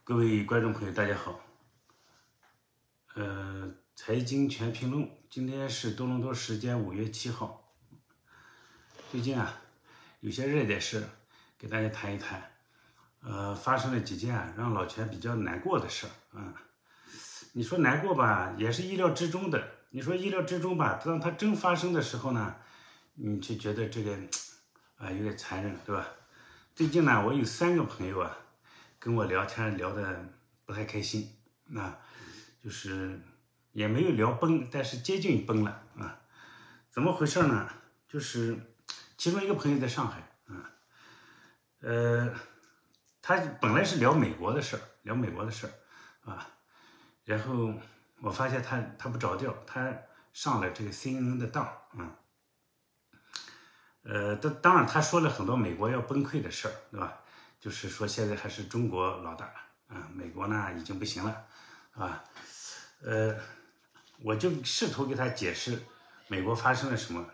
各位观众朋友，大家好。财经全评论，今天是多伦多时间5月7号。最近有些热点事，给大家谈一谈。发生了几件让老钱比较难过的事你说难过吧，也是意料之中的；你说意料之中吧，当它真发生的时候呢，你就觉得这个有点残忍，对吧？最近呢，我有3个朋友跟我聊天聊得不太开心，就是也没有聊崩，但是接近崩了怎么回事呢？就是其中一个朋友在上海他本来是聊美国的事然后我发现他不着调，他上了这个 CNN 的当当然他说了很多美国要崩溃的事儿，对吧？就是说现在还是中国老大美国呢已经不行了，我就试图给他解释美国发生了什么，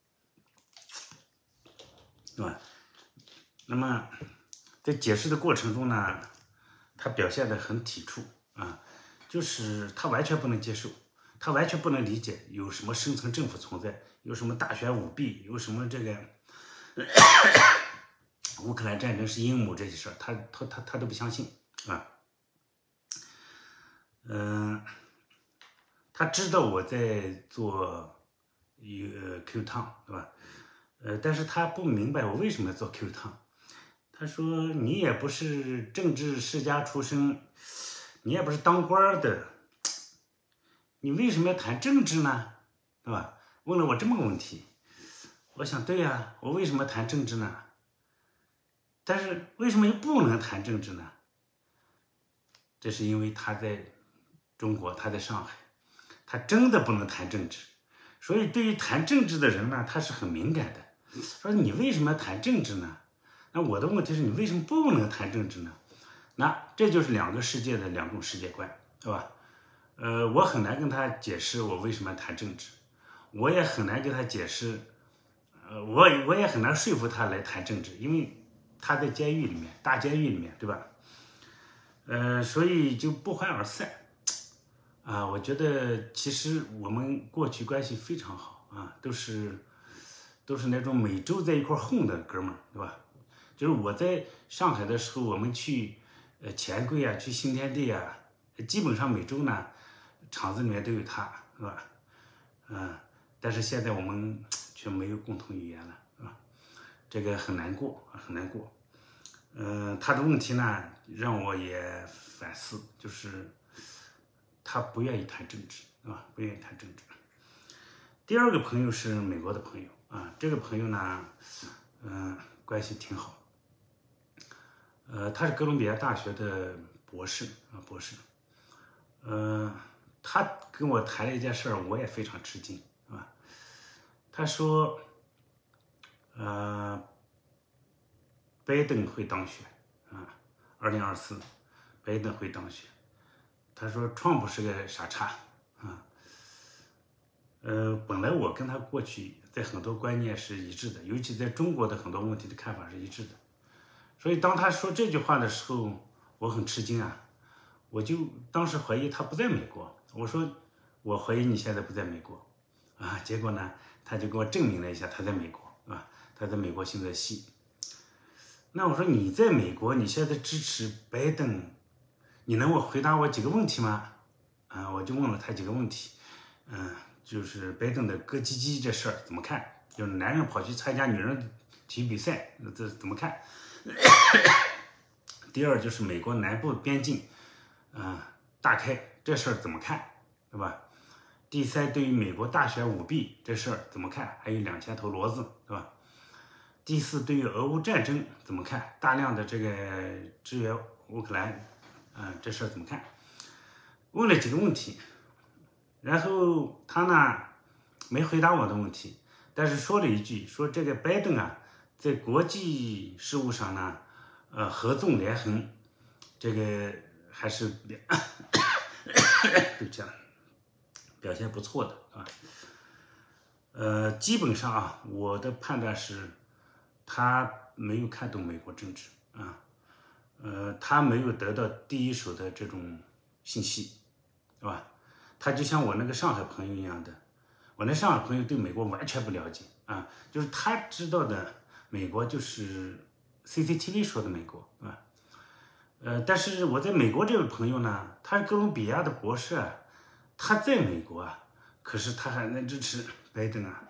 对吧？那么在解释的过程中呢，他表现得很体触就是他完全不能接受，他完全不能理解有什么深层政府存在，有什么大选舞弊，有什么这个乌克兰战争是阴谋这些事儿，他都不相信他知道我在做一个 Q 烫，对吧？但是他不明白我为什么要做 Q 烫。他说：“你也不是政治世家出身，你也不是当官的，你为什么要谈政治呢？对吧？”问了我这么个问题，我想对呀，我为什么谈政治呢？但是为什么又不能谈政治呢？这是因为他在中国，他在上海，他真的不能谈政治，所以对于谈政治的人呢，他是很敏感的。说你为什么要谈政治呢？那我的问题是你为什么不能谈政治呢？那这就是两个世界的两种世界观，对吧？我很难跟他解释我为什么要谈政治，我也很难跟他解释，我也很难说服他来谈政治，因为他在监狱里面，大监狱里面，对吧？所以就不欢而散我觉得其实我们过去关系非常好都是那种每周在一块混的哥们儿，对吧？就是我在上海的时候，我们去钱柜去新天地基本上每周呢场子里面都有他，是吧？但是现在我们却没有共同语言了，是吧？这个很难过，很难过。他的问题呢让我也反思，就是他不愿意谈政治，不愿意谈政治。第二个朋友是美国的朋友这个朋友呢，关系挺好。他是哥伦比亚大学的博士博士。他跟我谈了一件事儿，我也非常吃惊他说，拜登会当选2024，拜登会当选。他说，川普是个傻叉本来我跟他过去在很多观念是一致的，尤其在中国的很多问题的看法是一致的。所以当他说这句话的时候，我很吃惊我就当时怀疑他不在美国。我说我怀疑你现在不在美国结果呢，他就给我证明了一下他在美国他在美国新泽西。那我说你在美国，你现在支持拜登，你能回答我几个问题吗？我就问了他几个问题，就是拜登的割鸡鸡这事儿怎么看？就是男人跑去参加女人体育比赛，这怎么看？第二就是美国南部边境大开这事儿怎么看，对吧？第三，对于美国大选舞弊这事儿怎么看？还有2000头骡子，对吧？第四，对于俄乌战争怎么看？大量的这个支援乌克兰这事儿怎么看？问了几个问题，然后他呢没回答我的问题，但是说了一句，说这个拜登在国际事务上呢合纵连横，这个还是对不起表现不错的基本上我的判断是他没有看懂美国政治他没有得到第一手的这种信息，是吧？他就像我那个上海朋友一样的，我那上海朋友对美国完全不了解啊，就是他知道的美国就是 CCTV 说的美国啊，但是我在美国这位朋友呢，他是哥伦比亚的博士啊，他在美国啊，可是他还能支持拜登啊。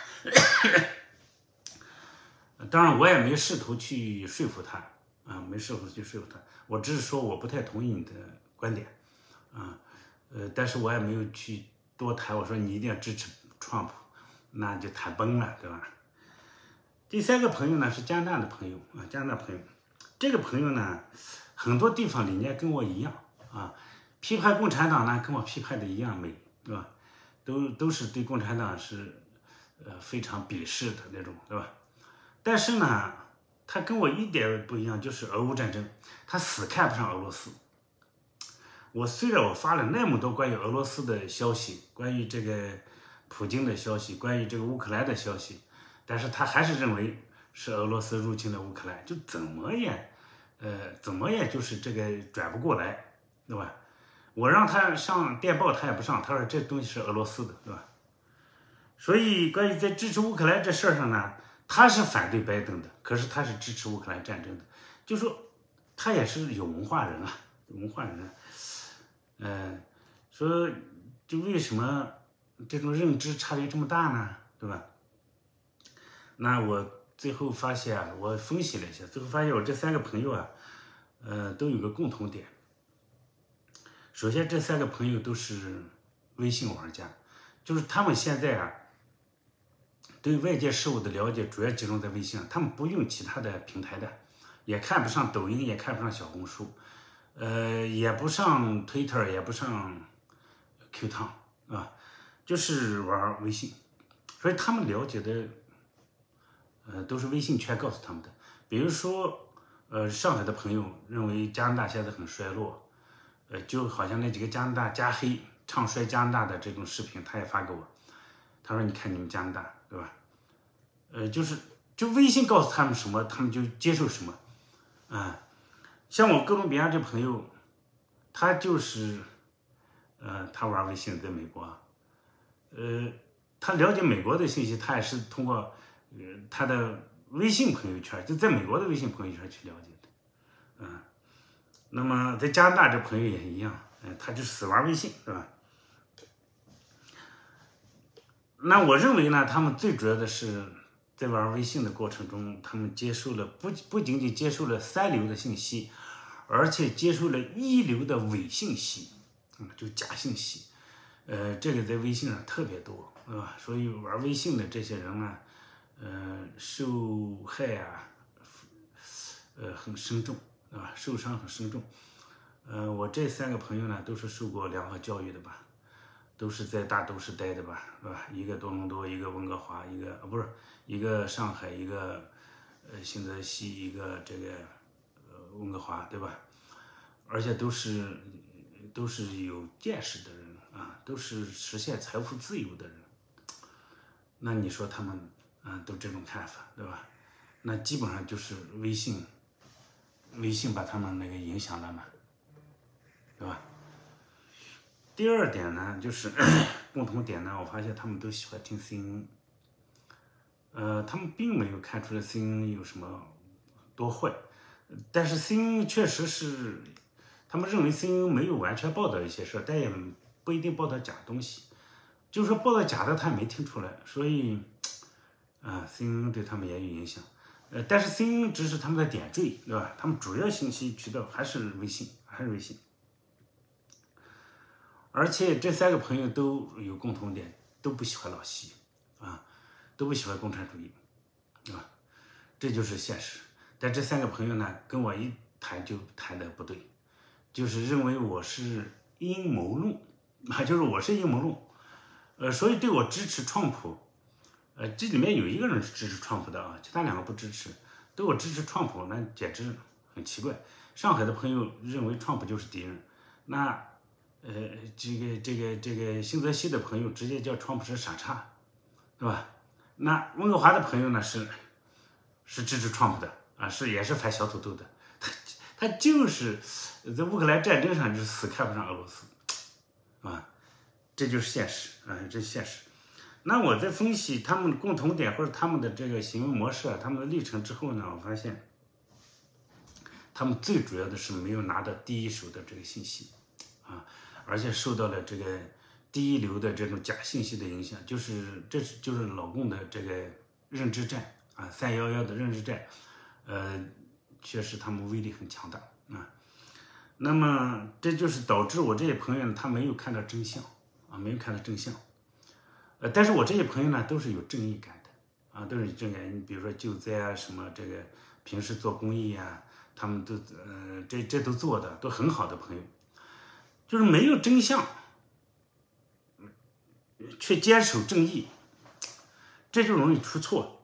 当然，我也没试图去说服他啊，没试图去说服他，我只是说我不太同意你的观点啊，但是我也没有去多谈，我说你一定要支持川普，那就谈崩了，对吧？第三个朋友呢是加拿大的朋友啊，加拿大朋友，这个朋友呢，很多地方理念跟我一样啊，批判共产党呢跟我批判的一样美，对吧？都是对共产党是非常鄙视的那种，对吧？但是呢，他跟我一点不一样，就是俄乌战争，他死看不上俄罗斯。虽然我发了那么多关于俄罗斯的消息，关于这个普京的消息，关于这个乌克兰的消息，但是他还是认为是俄罗斯入侵了乌克兰，就怎么也就是这个转不过来，对吧？我让他上电报，他也不上，他说这东西是俄罗斯的，对吧？所以关于在支持乌克兰这事儿上呢，他是反对拜登的，可是他是支持乌克兰战争的，就说他也是有文化人啊，有文化人啊。说就为什么这种认知差别这么大呢？对吧？那我最后发现啊，我分析了一下，最后发现我这三个朋友啊，都有个共同点。首先，这三个朋友都是微信玩家，就是他们现在啊，对外界事物的了解主要集中在微信上，他们不用其他的平台的，也看不上抖音，也看不上小红书。也不上 Twitter， 也不上 Q 汤啊，就是玩微信，所以他们了解的，都是微信圈告诉他们的。比如说，上海的朋友认为加拿大现在很衰落，就好像那几个加拿大加黑唱衰加拿大的这种视频，他也发给我，他说你看你们加拿大，对吧？就微信告诉他们什么，他们就接受什么，啊。像我哥伦比亚这朋友，他就是，他玩微信在美国，他了解美国的信息，他也是通过，他的微信朋友圈，就在美国的微信朋友圈去了解的，那么在加拿大这朋友也一样，他就死玩微信，是吧？那我认为呢，他们最主要的是在玩微信的过程中，他们接受了不仅仅接受了三流的信息，而且接受了一流的伪信息，就假信息，这个在微信上特别多，是吧？所以玩微信的这些人呢，受害啊，很深重，对吧？受伤很深重。我这三个朋友呢，都是受过良好教育的吧，都是在大都市待的吧，是吧？一个多伦多，一个温哥华，一个上海，一个新泽西，一个这个温哥华，对吧？而且都是有见识的人啊，都是实现财富自由的人。那你说他们都这种看法，对吧？那基本上就是微信把他们那个影响了嘛，对吧？第二点呢，就是共同点呢，我发现他们都喜欢听 CNN，他们并没有看出来 CNN 有什么多坏，但是 CNN 确实是，他们认为 CNN 没有完全报道一些事，但也不一定报道假东西，就是说报道假的他也没听出来，所以CNN 对他们也有影响，但是 CNN 只是他们的点缀，对吧？他们主要信息渠道还是微信，而且这三个朋友都有共同点，都不喜欢老习啊，都不喜欢共产主义啊，这就是现实。但这三个朋友呢，跟我一谈就谈的不对，就是认为我是阴谋论就是我是阴谋论，所以对我支持川普，这里面有一个人是支持川普的啊，其他两个不支持，对我支持川普，那简直很奇怪。上海的朋友认为川普就是敌人，那这个新泽西的朋友直接叫川普是傻叉，对吧？那温哥华的朋友呢是支持川普的啊，也是反小土豆的， 他就是在乌克兰战争上就是死看不上俄罗斯，啊，这就是现实啊，这是现实。那我在分析他们的共同点或者他们的这个行为模式啊，他们的历程之后呢，我发现他们最主要的是没有拿到第一手的这个信息啊，而且受到了这个第一流的这种假信息的影响，就是老共的这个认知战啊，311的认知战，确实他们威力很强大啊。那么这就是导致我这些朋友呢，他没有看到真相啊，没有看到真相。但是我这些朋友呢，都是有正义感的啊，都是有正义感。你比如说救灾啊，什么这个平时做公益啊，他们都这都做的都很好的朋友，就是没有真相，却坚守正义，这就容易出错。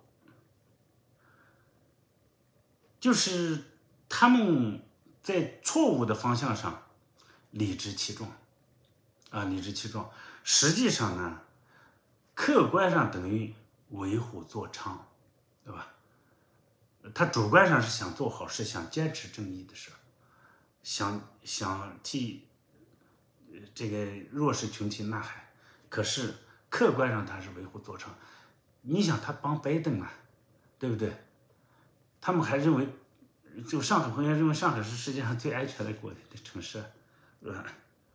就是他们在错误的方向上理直气壮啊，理直气壮。实际上呢，客观上等于为虎作伥，对吧？他主观上是想做好事，想坚持正义的事，想替这个弱势群体呐喊，可是客观上他是为虎作伥。你想他帮拜登啊，对不对？他们还认为，就上海朋友认为上海是世界上最安全的城市，是吧？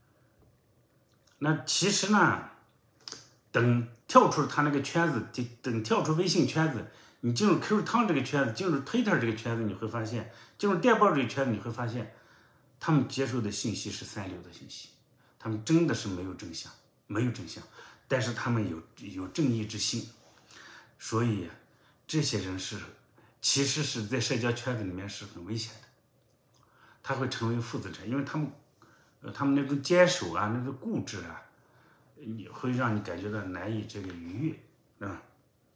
那其实呢，等跳出他那个圈子，等跳出微信圈子，你进入 Q 汤这个圈子，进入 Twitter 这个圈子，你会发现，进入电报这个圈子，你会发现，他们接受的信息是3流的信息，他们真的是没有真相，没有真相，但是他们有正义之心，所以这些人其实是在社交圈子里面是很危险的，他会成为负资产，因为他们那种坚守啊，那种固执啊，你会让你感觉到难以这个逾越啊。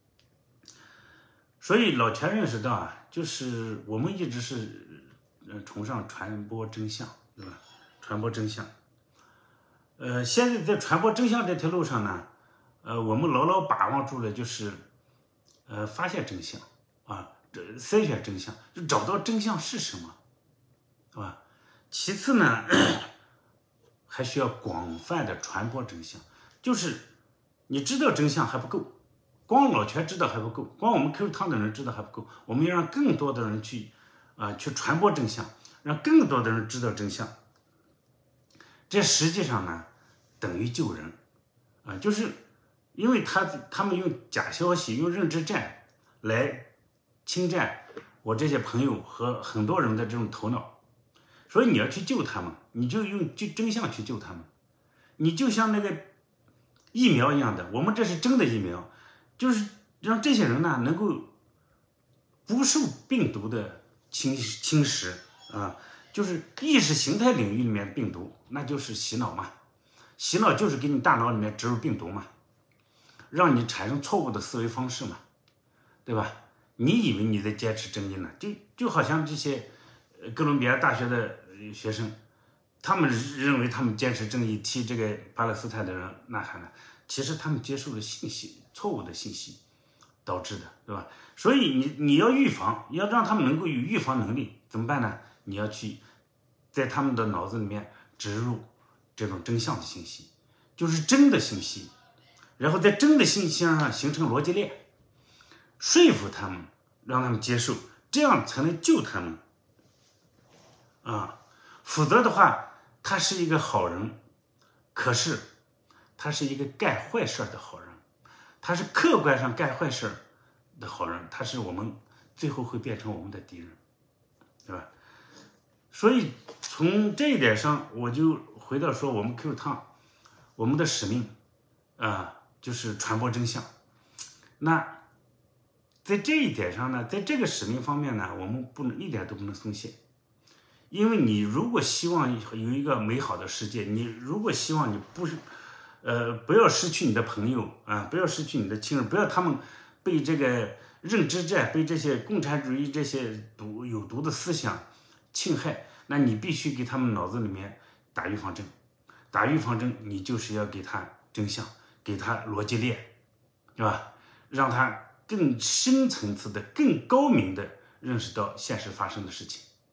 所以老钱认识到啊，就是我们一直是崇尚传播真相，对吧？传播真相。现在在传播真相这条路上呢，我们牢牢把握住了，就是发现真相啊，筛选真相，就找到真相是什么，是吧？其次呢，还需要广泛的传播真相，就是你知道真相还不够，光老全知道还不够，光我们 Q 汤的人知道还不够，我们要让更多的人去传播真相，让更多的人知道真相。这实际上呢，等于救人啊，就是因为他们用假消息、用认知战来侵占我这些朋友和很多人的这种头脑，所以你要去救他们，你就用真相去救他们。你就像那个疫苗一样的，我们这是真的疫苗，就是让这些人呢能够不受病毒的侵蚀啊，就是意识形态领域里面的病毒，那就是洗脑嘛，洗脑就是给你大脑里面植入病毒嘛，让你产生错误的思维方式嘛，对吧？你以为你在坚持正义呢，就好像这些哥伦比亚大学的学生，他们认为他们坚持正义，替这个巴勒斯坦的人呐喊呢，其实他们接受了错误的信息导致的，对吧？所以你要预防，要让他们能够有预防能力，怎么办呢？你要去在他们的脑子里面植入这种真相的信息，就是真的信息，然后在真的信息上形成逻辑链，说服他们，让他们接受，这样才能救他们啊。否则的话，他是一个好人，可是他是一个干坏事的好人，他是客观上干坏事的好人，他是我们最后会变成我们的敌人，对吧？所以从这一点上，我就回到说，我们 Q 汤，我们的使命就是传播真相。那在这一点上呢，在这个使命方面呢，我们一点都不能松懈。因为你如果希望有一个美好的世界，你如果希望你不要失去你的朋友啊，不要失去你的亲人，不要他们被这个认知战、被这些共产主义这些有毒的思想侵害，那你必须给他们脑子里面打预防针。打预防针，你就是要给他真相，给他逻辑链，是吧？让他更深层次的、更高明的认识到现实发生的事情。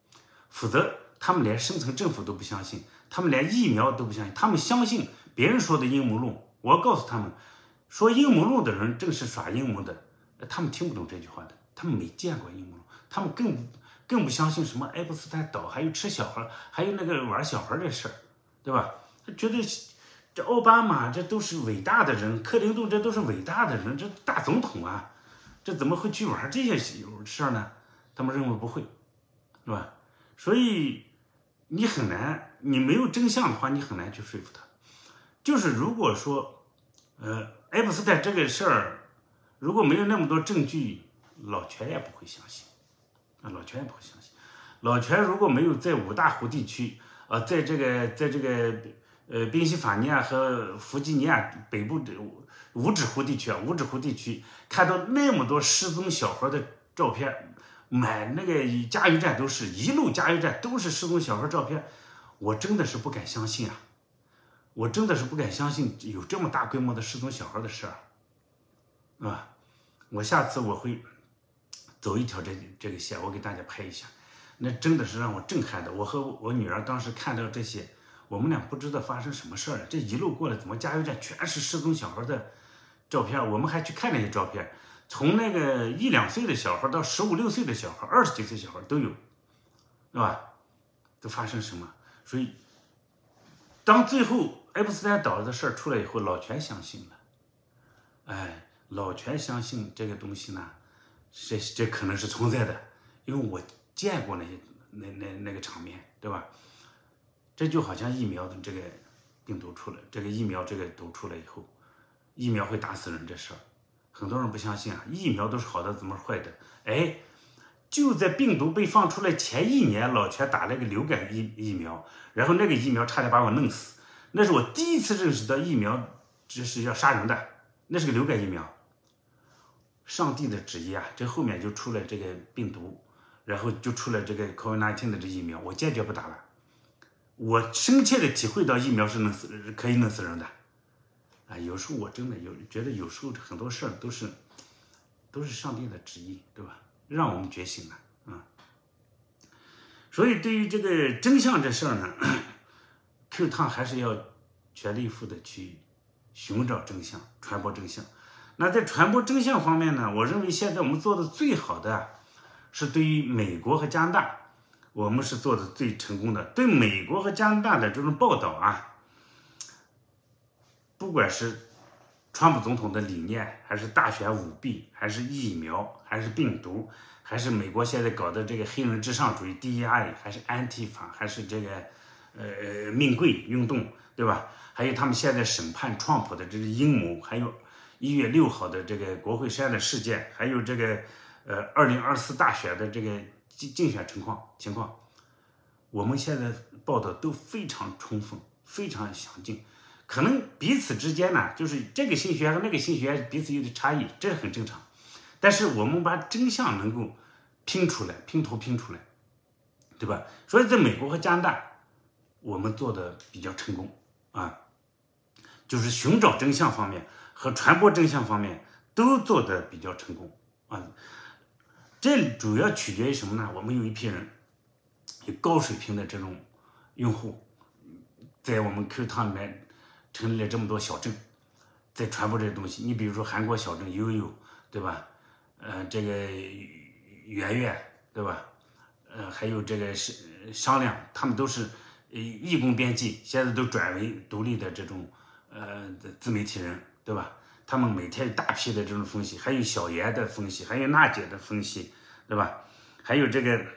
否则他们连深层政府都不相信，他们连疫苗都不相信，他们相信别人说的阴谋论。我告诉他们，说阴谋论的人正是耍阴谋的，他们听不懂这句话的，他们没见过阴谋论，他们更不相信什么爱因斯坦岛，还有吃小孩，还有那个玩小孩的事儿，对吧？他觉得这奥巴马这都是伟大的人，克林顿这都是伟大的人，这大总统啊，这怎么会去玩这些事儿呢？他们认为不会，是吧？所以你很难，你没有真相的话，你很难去说服他。就是如果说，爱因斯坦这个事儿，如果没有那么多证据，老全也不会相信，老全也不会相信。老全如果没有在五大湖地区，在这个宾夕法尼亚和弗吉尼亚北部的五指湖地区看到那么多失踪小孩的照片，满那个加油站一路加油站都是失踪小孩照片，我真的是不敢相信啊！我真的是不敢相信有这么大规模的失踪小孩的事儿，啊！我下次我会走一条这个线，我给大家拍一下，那真的是让我震撼的。我和我女儿当时看到这些，我们俩不知道发生什么事儿了。这一路过来，怎么加油站全是失踪小孩的照片？我们还去看那些照片，从那个1、2岁的小孩到15、16岁的小孩，20几岁小孩都有，对吧？都发生什么？所以，当最后爱因斯坦岛的事儿出来以后，老全相信了。哎，老全相信这个东西呢，这可能是存在的，因为我见过那个场面，对吧？这就好像疫苗的这个病毒出来，这个疫苗这个毒出来以后，疫苗会打死人这事儿，很多人不相信啊，疫苗都是好的，怎么是坏的？哎，就在病毒被放出来前1年，老全打了个流感疫苗，然后那个疫苗差点把我弄死，那是我第一次认识到疫苗这是要杀人的，那是个流感疫苗。上帝的旨意啊，这后面就出来这个病毒，然后就出来这个 COVID-19 的这疫苗，我坚决不打了。我深切的体会到疫苗是可以弄死人的，啊，有时候我真的觉得有时候很多事儿都是上帝的旨意，对吧？让我们觉醒了啊。所以对于这个真相这事儿呢，Q 烫还是要全力以赴的去寻找真相，传播真相。那在传播真相方面呢，我认为现在我们做的最好的是对于美国和加拿大，我们是做的最成功的。对美国和加拿大的这种报道啊，不管是川普总统的理念，还是大选舞弊，还是疫苗，还是病毒，还是美国现在搞的这个黑人至上主义 DEI， 还是安提法，还是这个命贵运动，对吧？还有他们现在审判川普的这个阴谋，还有1月6号的这个国会山的事件，还有这个2024大选的这个竞选情况，我们现在报道都非常充分，非常详尽。可能彼此之间呢，就是这个新学院和那个新学院彼此有点差异，这是很正常。但是我们把真相能够拼出来，拼图拼出来，对吧？所以在美国和加拿大，我们做的比较成功啊，就是寻找真相方面和传播真相方面都做得比较成功啊。这主要取决于什么呢？我们有一批人，有高水平的这种用户，在我们 Q 汤里面成立了这么多小镇，在传播这些东西。你比如说韩国小镇悠悠，对吧？这个圆圆，对吧？还有这个商量，他们都是义工编辑，现在都转为独立的这种自媒体人，对吧？他们每天有大批的这种分析，还有小严的分析，还有娜姐的分析，对吧？还有这个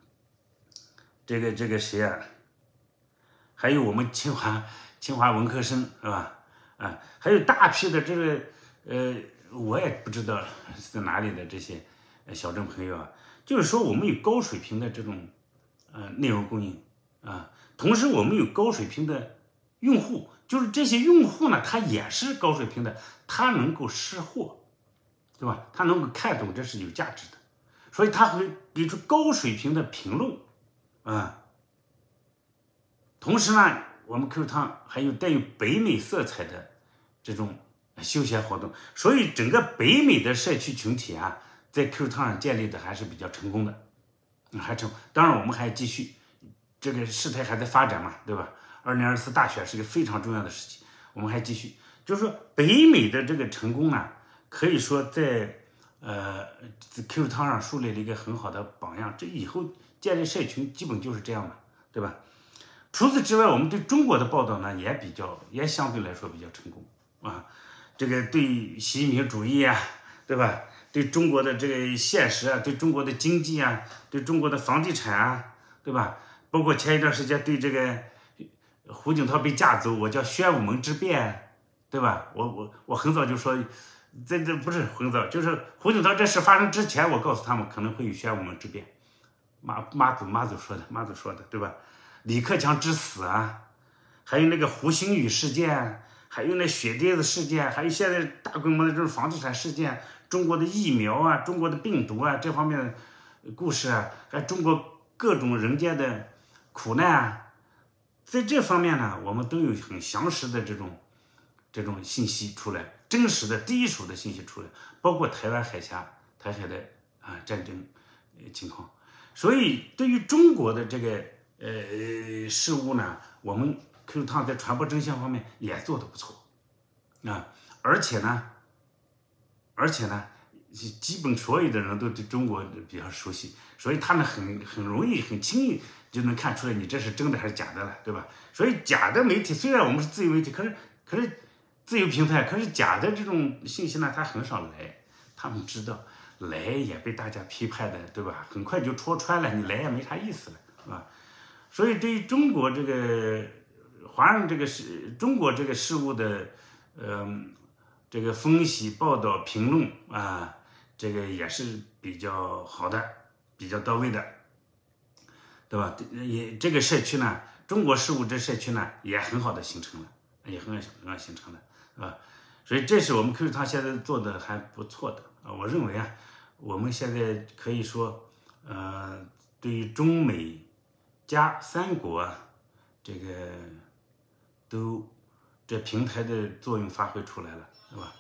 谁啊？还有我们清华文科生，是吧？啊，还有大批的这个我也不知道是哪里的这些小镇朋友啊，就是说我们有高水平的这种内容供应啊，同时我们有高水平的用户，就是这些用户呢，他也是高水平的，他能够识货，对吧？他能够看懂这是有价值的，所以他会给出高水平的评论啊。同时呢，我们 Q 汤还有带有北美色彩的这种休闲活动，所以整个北美的社区群体啊，在 Q 汤上建立的还是比较成功的，当然我们还继续， 这个事态还在发展嘛，对吧？2024大选是一个非常重要的时期，我们还继续，就是说北美的这个成功呢，可以说在QQ 汤上树立了一个很好的榜样，这以后建立社群基本就是这样嘛，对吧？除此之外，我们对中国的报道呢也相对来说比较成功啊，这个对习近平主义啊，对吧？对中国的这个现实啊，对中国的经济啊，对中国的房地产啊，对吧？包括前一段时间对这个胡锦涛被架走，我叫宣武门之变，对吧？我很早就说，这不是很早，就是胡锦涛这事发生之前，我告诉他们可能会有宣武门之变。妈祖说的，对吧？李克强之死啊，还有那个胡鑫宇事件，还有那血滴子事件，还有现在大规模的这种房地产事件，中国的疫苗啊，中国的病毒啊，这方面的故事啊，还中国各种人间的苦难啊，在这方面呢，我们都有很详实的这种信息出来，真实的第一手的信息出来，包括台湾海峡、台海的战争情况。所以对于中国的这个事物呢，我们 Q 汤在传播真相方面也做得不错啊，而且呢，基本所有的人都对中国比较熟悉，所以他们很容易很轻易就能看出来你这是真的还是假的了，对吧？所以假的媒体虽然我们是自由媒体，可是自由平台，可是假的这种信息呢，它很少来，他们知道。来也被大家批判的，对吧？很快就戳穿了，你来也没啥意思了，是吧？所以对于中国这个华人中国这个事物的，这个分析、报道、评论啊，这个也是比较好的，比较到位的，对吧？也这个社区呢，中国事务这社区呢，也很好的形成了，也很好形成了，是吧？所以这是我们 QQ 汤现在做的还不错的啊，我认为啊，我们现在可以说，对于中美加三国啊，这个都这平台的作用发挥出来了，是吧？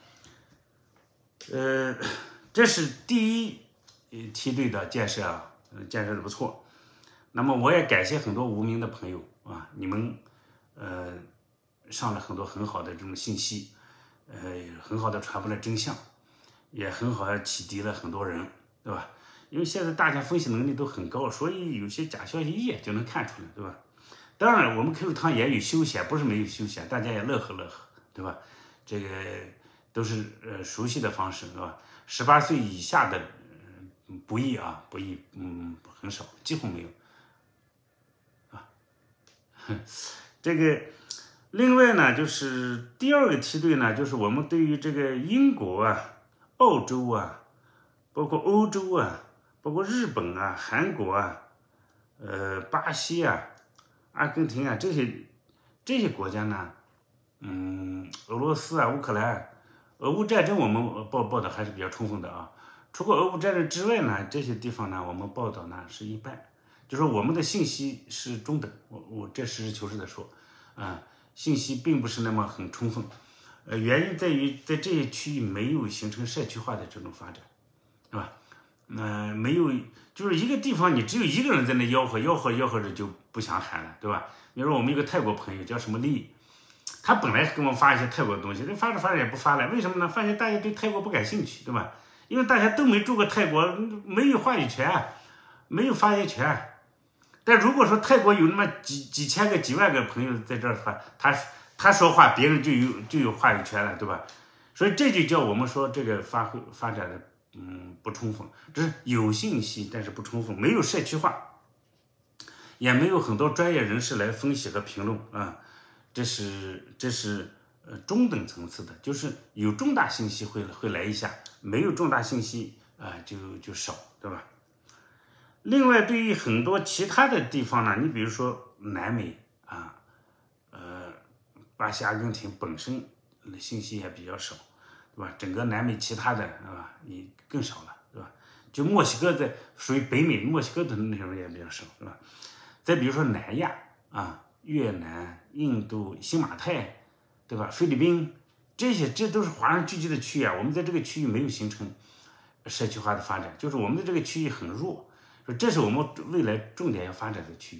这是第一梯队的建设啊，建设的不错。那么我也感谢很多无名的朋友啊，你们上了很多很好的这种信息。很好的传播了真相，也很好的启迪了很多人，对吧？因为现在大家分析能力都很高，所以有些假消息一眼就能看出来，对吧？当然，我们 QQ 汤也有休闲，不是没有休闲，大家也乐呵乐呵，对吧？这个都是熟悉的方式，对吧？18岁以下的不易，很少，几乎没有啊。这个。另外呢，就是第二个梯队呢，就是我们对于这个英国啊、澳洲啊，包括欧洲啊，包括日本啊、韩国啊、巴西啊、阿根廷啊这些国家呢，俄罗斯啊、乌克兰、俄乌战争我们报道还是比较充分的啊。除过俄乌战争之外呢，这些地方呢，我们报道呢是一般，就说我们的信息是中等，我这实事求是的说，信息并不是那么很充分，原因在于在这些区域没有形成社区化的这种发展，是吧？没有，就是一个地方你只有一个人在那吆喝着就不想喊了，对吧？比如说我们有个泰国朋友叫什么丽，他本来给我们发一些泰国的东西，这发着也不发了，为什么呢？发现大家对泰国不感兴趣，对吧？因为大家都没住过泰国，没有话语权，没有发言权。但如果说泰国有那么几千个、几万个朋友在这儿的话，他说话，别人就有话语权了，对吧？所以这就叫我们说这个发展的不充分，只是有信息，但是不充分，没有社区化，也没有很多专业人士来分析和评论啊。这是中等层次的，就是有重大信息会来一下，没有重大信息就少，对吧？另外，对于很多其他的地方呢，你比如说南美啊，巴西、阿根廷本身信息也比较少，对吧？整个南美其他的，是吧？也更少了，对吧？就墨西哥在属于北美，墨西哥的内容也比较少，对吧？再比如说南亚啊，越南、印度、新马泰，对吧？菲律宾这都是华人聚集的区域啊，我们在这个区域没有形成社区化的发展，就是我们的这个区域很弱。这是我们未来重点要发展的区域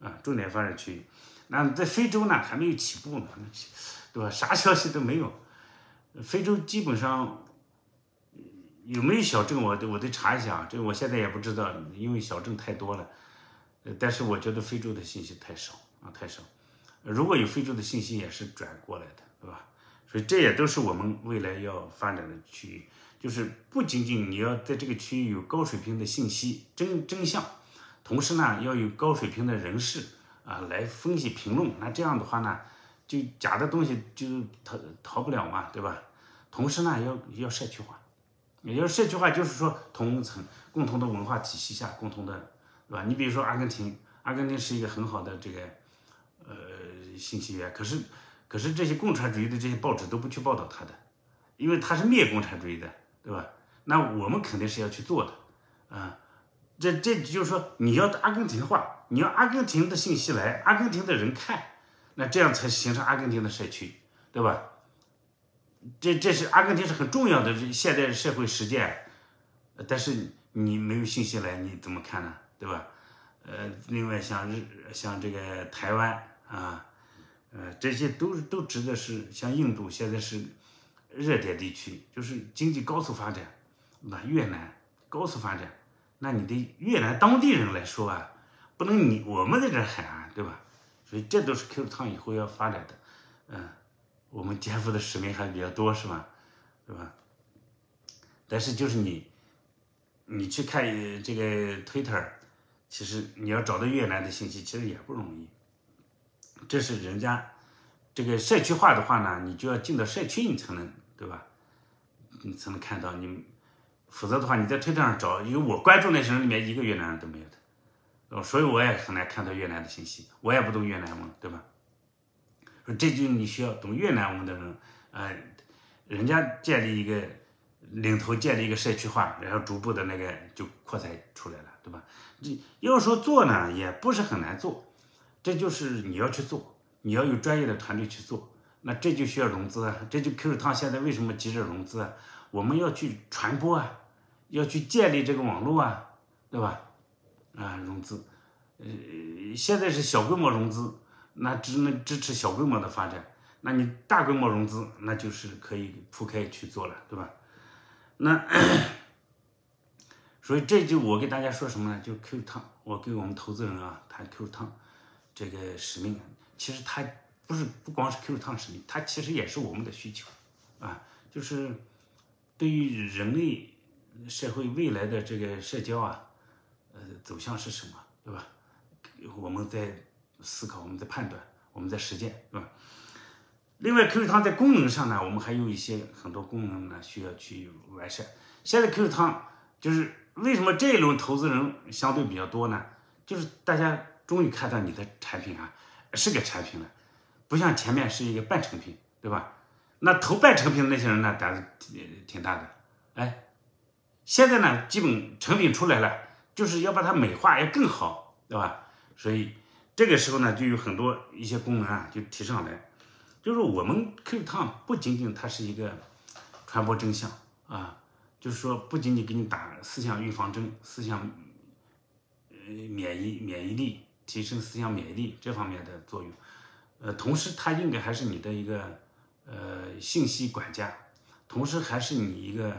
重点发展区域。那在非洲呢，还没有起步呢，对吧？啥消息都没有。非洲基本上有没有小镇，我得查一下，这个我现在也不知道，因为小镇太多了。但是我觉得非洲的信息太少。如果有非洲的信息，也是转过来的，对吧？所以这也都是我们未来要发展的区域，就是不仅仅你要在这个区域有高水平的信息真相，同时呢要有高水平的人士来分析评论，那这样的话呢，就假的东西就逃不了嘛，对吧？同时呢要社区化，也要社区化，就是说同层共同的文化体系下共同的，对吧？你比如说阿根廷是一个很好的这个信息源，可是这些共产主义的这些报纸都不去报道它的，因为它是灭共产主义的，对吧？那我们肯定是要去做的，这就是说你要阿根廷化，你要阿根廷的信息来，阿根廷的人看，那这样才形成阿根廷的社区，对吧？这是阿根廷是很重要的现代社会实践，但是你没有信息来，你怎么看呢？对吧？另外像这个台湾这些都指的是像印度现在是热点地区，就是经济高速发展，越南高速发展，那你对越南当地人来说不能我们在这喊对吧？所以这都是 Q 汤以后要发展的，我们肩负的使命还比较多，是吧？对吧？但是就是你去看这个 Twitter， 其实你要找到越南的信息，其实也不容易。这是人家这个社区化的话呢，你就要进到社区，你才能对吧？你才能看到否则的话你在推特上找，因为我关注那些人里面一个越南人都没有的，所以我也很难看到越南的信息，我也不懂越南文，对吧？这就是你需要懂越南文的人，人家领头建立一个社区化，然后逐步的那个就扩散出来了，对吧？要说做呢，也不是很难做，这就是你要去做，你要有专业的团队去做，那这就需要融资这就 Q 汤现在为什么急着融资我们要去传播要去建立这个网络对吧？融资，现在是小规模融资，那只能支持小规模的发展，那你大规模融资，那就是可以铺开去做了，对吧？那所以这就我给大家说什么呢？就是 Q 汤，我给我们投资人谈 Q 汤这个使命，其实它不光是 Q 汤使命，它其实也是我们的需求就是对于人类社会未来的这个社交走向是什么，对吧？我们在思考，我们在判断，我们在实践，对吧？另外 ，QQ 汤在功能上呢，我们还有很多功能呢需要去完善。现在 QQ 汤就是为什么这一轮投资人相对比较多呢？就是大家终于看到你的产品是个产品了，不像前面是一个半成品，对吧？那投半成品的那些人呢，胆子挺大的，现在呢，基本成品出来了，就是要把它美化，要更好，对吧？所以这个时候呢，就有很多一些功能就提上来。就是我们 Q 汤不仅仅它是一个传播真相就是说不仅仅给你打思想预防针、思想免疫力，提升思想免疫力这方面的作用，同时它应该还是你的一个信息管家，同时还是你一个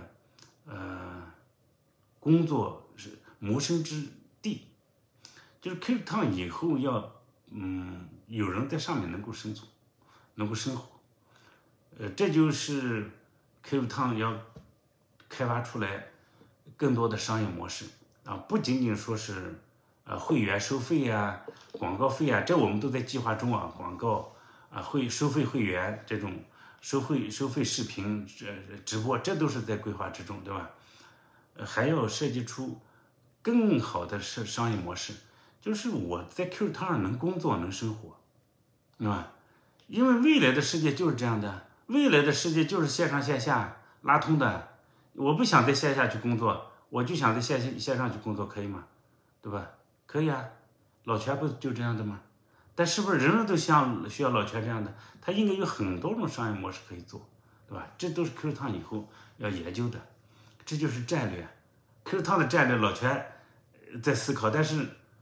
工作是谋生之地。就是 Q 汤以后要有人在上面能够生存。能够生活，这就是 Q 汤要开发出来更多的商业模式不仅仅说是会员收费广告费这我们都在计划中广告收费会员这种收费视频直播，这都是在规划之中，对吧？还要设计出更好的商业模式，就是我在 Q 汤上能工作能生活，对吧？因为未来的世界就是这样的，未来的世界就是线上线下拉通的。我不想在线下去工作，我就想在线上去工作，可以吗？对吧？可以老全不就这样的吗？但是不是人人都需要老全这样的？他应该有很多种商业模式可以做，对吧？这都是 Q 汤以后要研究的，这就是战略。Q 汤的战略老全在思考，但是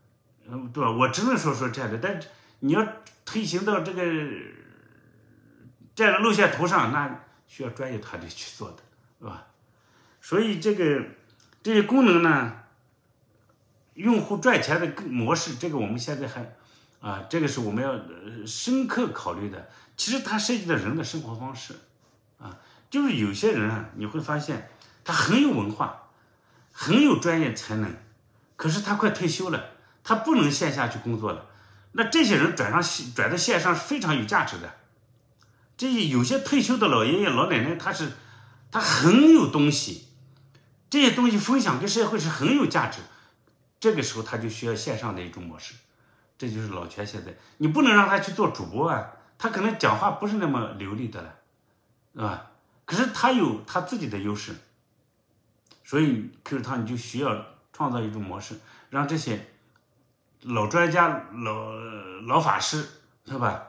对吧？我只能说这样的，但你要推行到这个这样的路线图上，那需要专业团队去做的，是吧？所以这些功能呢，用户赚钱的模式，这个我们现在还这个是我们要深刻考虑的。其实它涉及到人的生活方式就是有些人你会发现他很有文化，很有专业才能，可是他快退休了，他不能线下去工作了。那这些人转到线上是非常有价值的。这有些退休的老爷爷老奶奶，他很有东西，这些东西分享给社会是很有价值。这个时候他就需要线上的一种模式，这就是老全现在你不能让他去做主播他可能讲话不是那么流利的了，是吧？可是他有他自己的优势，所以 Q 汤你就需要创造一种模式，让这些老专家、老法师，是吧？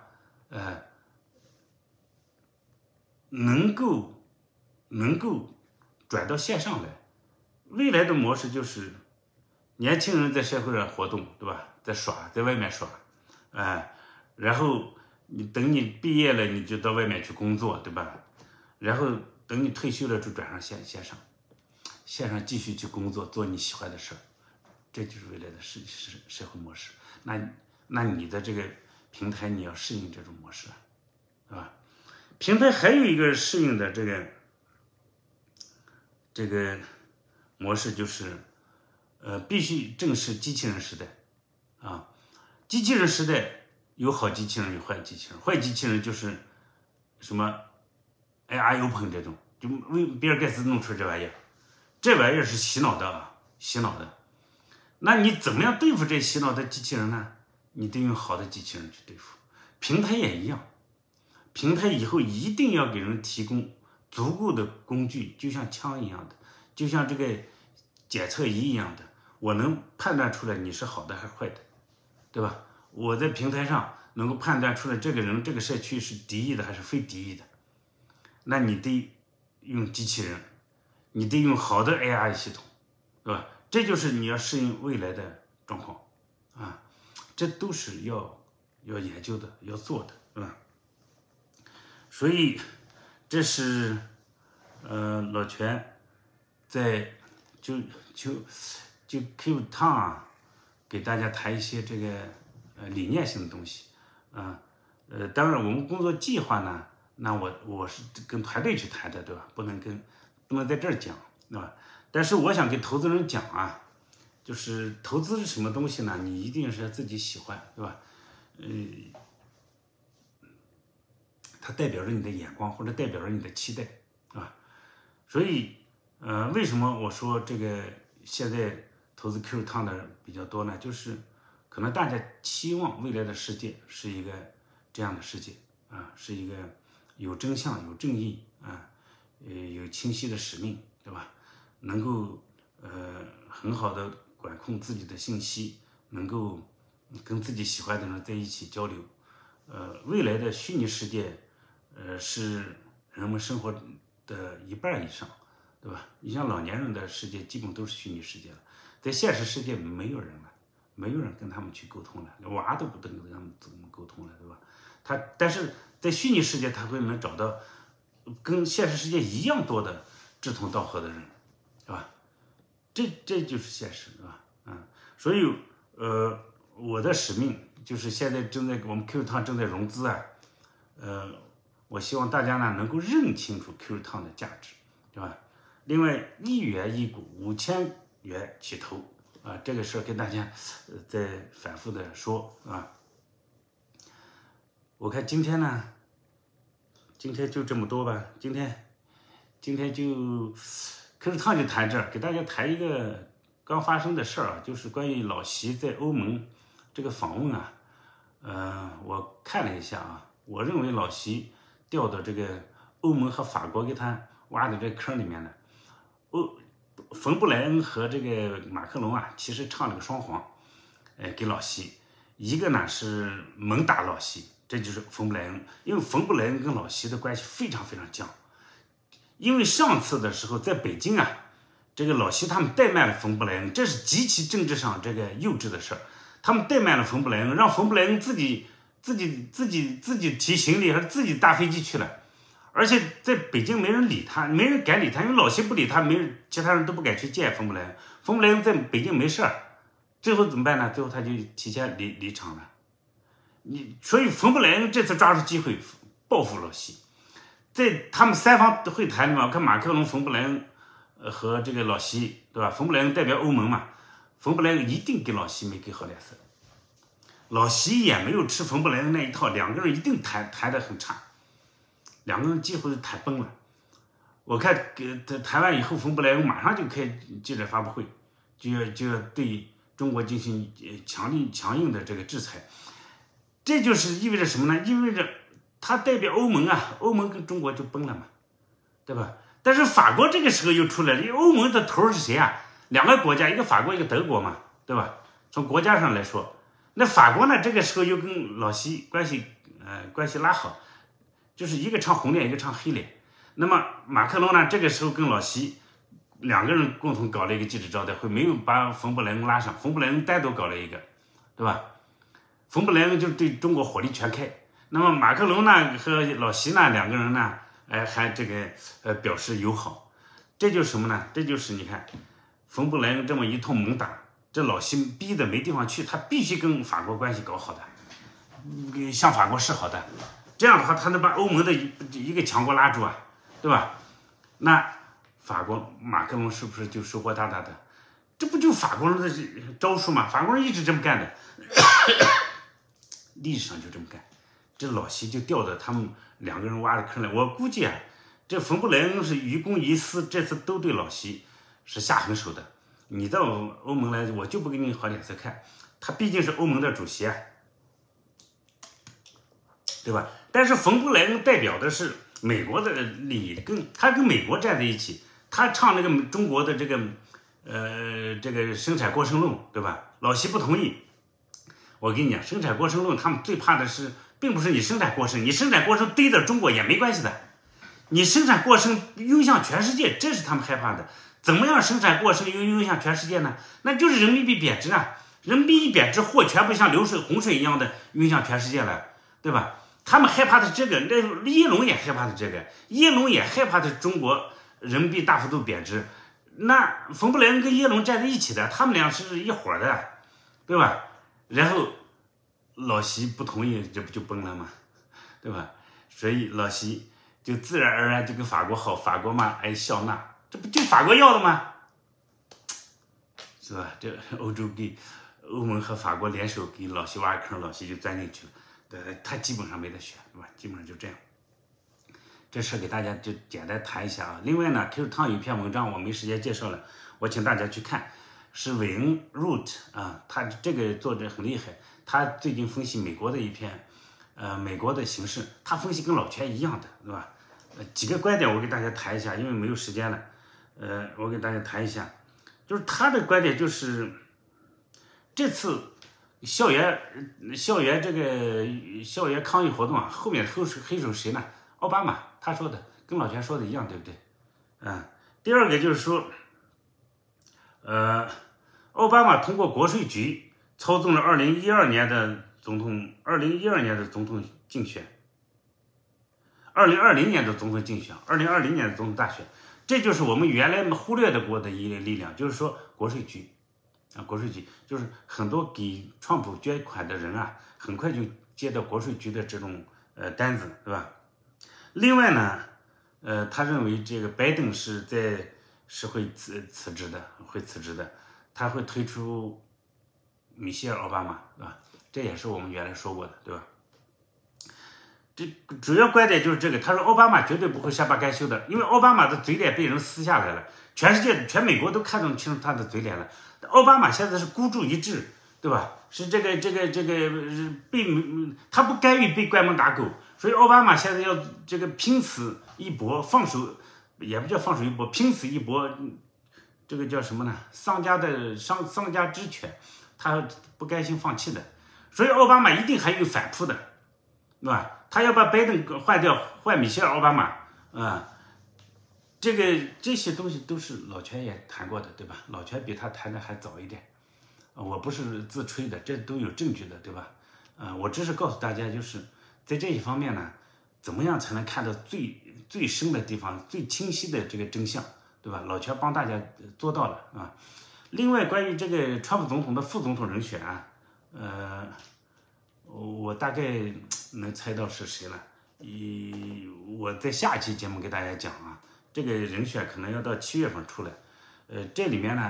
能够转到线上来。未来的模式就是年轻人在社会上活动，对吧？在外面耍，然后等你毕业了，你就到外面去工作，对吧？然后等你退休了，就转上线上继续去工作，做你喜欢的事儿，这就是未来的社会模式。那你的这个平台你要适应这种模式，对吧？平台还有一个适应的这个模式就是，必须正视机器人时代机器人时代有好机器人，有坏机器人。坏机器人就是什么 AI Open 这种，就比尔盖茨弄出这玩意儿，这玩意儿是洗脑的。那你怎么样对付这洗脑的机器人呢？你得用好的机器人去对付。平台也一样，平台以后一定要给人提供足够的工具，就像枪一样的，就像这个检测仪一样的，我能判断出来你是好的还是坏的，对吧？我在平台上能够判断出来这个人这个社区是敌意的还是非敌意的，那你得用机器人，你得用好的 AI 系统，对吧？这就是你要适应未来的状况这都是要研究的，要做的，对吧？所以这是老全在就 Q 汤给大家谈一些这个理念性的东西当然我们工作计划呢，那我是跟团队去谈的，对吧？不能在这儿讲，对吧？但是我想给投资人讲就是投资是什么东西呢？你一定是自己喜欢，对吧？它代表着你的眼光，或者代表着你的期待，所以为什么我说这个现在投资 Q 汤的人比较多呢？就是可能大家期望未来的世界是一个这样的世界是一个有真相、有正义有清晰的使命，对吧？能够很好的管控自己的信息，能够跟自己喜欢的人在一起交流。未来的虚拟世界是人们生活的一半以上，对吧？你像老年人的世界基本都是虚拟世界了，在现实世界没有人了，没有人跟他们去沟通了，娃都不跟他们怎么沟通了，对吧？但是在虚拟世界他会能找到跟现实世界一样多的志同道合的人，对吧？这就是现实，对吧？所以我的使命就是现在我们 Q 汤正在融资我希望大家呢能够认清楚 Q 汤的价值，对吧？另外1元1股5000元起投这个事儿跟大家再反复的说我看今天就这么多吧，今天就 Q 汤就谈这儿，给大家谈一个刚发生的事儿就是关于老习在欧盟这个访问我看了一下我认为老习掉到这个欧盟和法国给他挖的这个坑里面呢，冯布莱恩和这个马克龙其实唱了个双簧，给老习，一个呢是猛打老习，这就是冯布莱恩，因为冯布莱恩跟老习的关系非常非常僵，因为上次的时候在北京这个老习他们怠慢了冯布莱恩，这是极其政治上这个幼稚的事儿， 他们怠慢了冯布莱恩，让冯布莱恩自己提行李，还是自己搭飞机去了。而且在北京没人理他，没人敢理他，因为老习不理他，没人，其他人都不敢去见冯布莱恩。冯布莱恩在北京没事儿，最后怎么办呢？最后他就提前离场了。所以冯布莱恩这次抓住机会报复老习，在他们三方会谈里面，我看马克龙、冯布莱恩和这个老习，对吧？冯布莱恩代表欧盟嘛，冯布莱恩一定给老习没给好脸色，老习也没有吃冯布莱恩那一套，两个人一定谈得很差。两个人几乎是谈崩了。我看谈完以后，冯布莱恩马上就开记者发布会，就要对中国进行强硬的这个制裁。这就是意味着什么呢？意味着他代表欧盟啊，欧盟跟中国就崩了嘛，对吧？但是法国这个时候又出来了，因为欧盟的头是谁啊？两个国家，一个法国，一个德国嘛，对吧？从国家上来说，那法国呢，这个时候又跟老习关系拉好。就是一个唱红脸，一个唱黑脸。那么马克龙呢，这个时候跟老习两个人共同搞了一个记者招待会，没有把冯布莱恩拉上，冯布莱恩单独搞了一个，对吧？冯布莱恩就对中国火力全开。那么马克龙呢和老习呢两个人呢，还这个表示友好。这就是什么呢？这就是你看，冯布莱恩这么一通猛打，这老习逼得没地方去，他必须跟法国关系搞好的，向法国示好的。这样的话，他能把欧盟的一个强国拉住啊，对吧？那法国马克龙是不是就收获大大的？这不就法国人的招数吗？法国人一直这么干的，历史上就这么干。这老习就掉到他们两个人挖的坑里。我估计啊，这冯布莱恩是于公于私，这次都对老习是下狠手的。你到欧盟来，我就不给你好脸色看。他毕竟是欧盟的主席啊，对吧？但是冯布莱恩代表的是美国的利益，他跟美国站在一起，他唱那个中国的这个生产过剩论，对吧？老习不同意。我跟你讲，生产过剩论，他们最怕的是，并不是你生产过剩，你生产过剩堆到中国也没关系的，你生产过剩涌向全世界，这是他们害怕的。怎么样生产过剩又涌向全世界呢？那就是人民币贬值啊！人民币一贬值，货全部像洪水一样的涌向全世界了，对吧？他们害怕的是这个，那耶伦也害怕的这个，耶伦也害怕的是中国人民币大幅度贬值。那冯布莱恩跟耶伦站在一起的，他们俩是一伙的，对吧？然后老习不同意，这不就崩了吗？对吧？所以老习就自然而然就跟法国好，法国嘛，笑纳，这不就法国要的吗？是吧？这欧洲给欧盟和法国联手给老习挖坑，老习就钻进去了。他基本上没得选，对吧？基本上就这样。这事给大家就简单谈一下啊。另外呢 ，Q 汤有一篇文章我没时间介绍了，我请大家去看，是韦恩 Root 啊，他这个作者很厉害，他最近分析美国的一篇，美国的形势，他分析跟老全一样的，对吧？几个观点我给大家谈一下，因为没有时间了，我给大家谈一下，就是他的观点就是这次。校园抗议活动啊，后面黑手谁呢？奥巴马，他说的跟老全说的一样，对不对？第二个就是说，奥巴马通过国税局操纵了2012年的总统竞选，2020年的总统竞选，2020年的总统大选，这就是我们原来忽略过的一个力量，就是说国税局。国税局就是很多给川普捐款的人啊，很快就接到国税局的这种单子，对吧？另外呢，他认为这个拜登是会辞职的，他会推出米歇尔奥巴马，对吧？这也是我们原来说过的，对吧？这主要观点就是这个，他说奥巴马绝对不会善罢甘休的，因为奥巴马的嘴脸被人撕下来了，全美国都看得清楚他的嘴脸了。奥巴马现在是孤注一掷，对吧？是这个他不甘于被关门打狗，所以奥巴马现在要这个拼死一搏，也不叫放手一搏，拼死一搏，这个叫什么呢？丧家之犬，他不甘心放弃的，所以奥巴马一定还有反扑的，对吧？他要把拜登换掉，换米歇尔奥巴马啊。这些东西都是老全也谈过的，对吧？老全比他谈的还早一点我不是自吹的，这都有证据的，对吧？我只是告诉大家，就是在这一方面呢，怎么样才能看到最深的地方、最清晰的这个真相，对吧？老全帮大家做到了啊。另外，关于这个川普总统的副总统人选啊，我大概能猜到是谁了。我在下一期节目给大家讲啊，这个人选可能要到7月份出来。这里面呢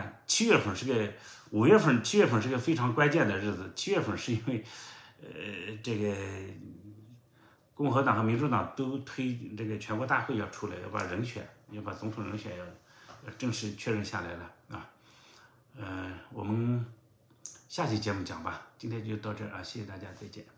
，7月份是个非常关键的日子。7月份是因为，这个共和党和民主党都推这个全国大会要出来，要把总统人选要正式确认下来了啊。我们下期节目讲吧，今天就到这儿啊，谢谢大家，再见。